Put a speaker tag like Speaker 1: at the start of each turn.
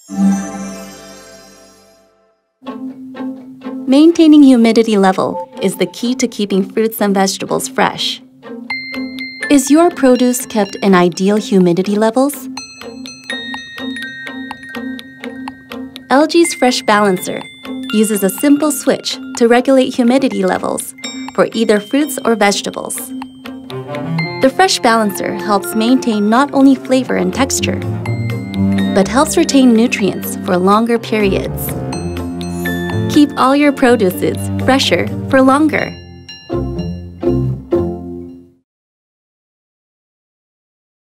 Speaker 1: Maintaining humidity level is the key to keeping fruits and vegetables fresh. Is your produce kept in ideal humidity levels? LG's Fresh Balancer uses a simple switch to regulate humidity levels for either fruits or vegetables. The Fresh Balancer helps maintain not only flavor and texture, but helps retain nutrients for longer periods. Keep all your produces fresher for longer.